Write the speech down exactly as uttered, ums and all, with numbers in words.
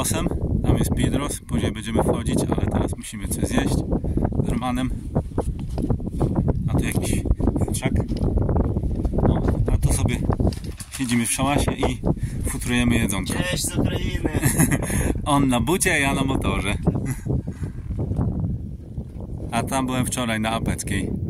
Pidrosem. Tam jest Pidros, później będziemy wchodzić, ale teraz musimy coś zjeść z Romanem. A tu jakiś futrzak. No, a tu sobie siedzimy w szałasie i futrujemy jedzonko. Cześć z Ukrainy! On na bucie, ja na motorze. A tam byłem wczoraj na Apeckiej.